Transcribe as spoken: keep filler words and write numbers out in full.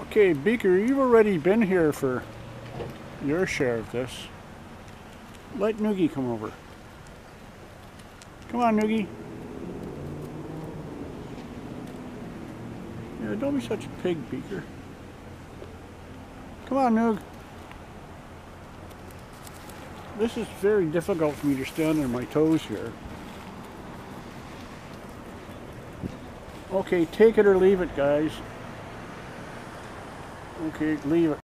Okay, Beaker, you've already been here for your share of this. Let Noogie come over. Come on, Noogie. Yeah, don't be such a pig, Beaker. Come on, Noog. This is very difficult for me to stand on my toes here. Okay, take it or leave it, guys. Okay, leave it.